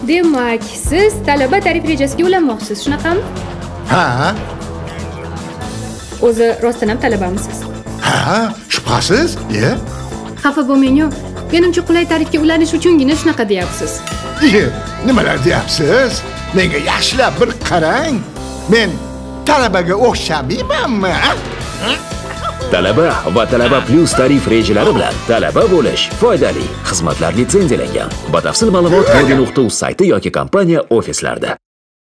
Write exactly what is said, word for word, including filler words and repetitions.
Demak, siz talaba tarif rejasiga ulanmoqchisiz, shunaqami? Ha, O'zi rostdan ham talabamisiz? ha, shubhasiz, ye. Xafa bo'lmang-ku. Menimcha qulay tarifga ulanish uchungina shunaqa deyapsiz. Ye, nimalar deyapsiz? Menga yaxshilab bir qarang. Men talabaga o'xshamaymanmi? Talaba va Talaba Plus tarif rejalari bilan talaba bo'lish foydali. Xizmatlar litsenziyalangan. Batafsil ma'lumot mobil nuqta uz sayti yoki kompaniya ofislarida.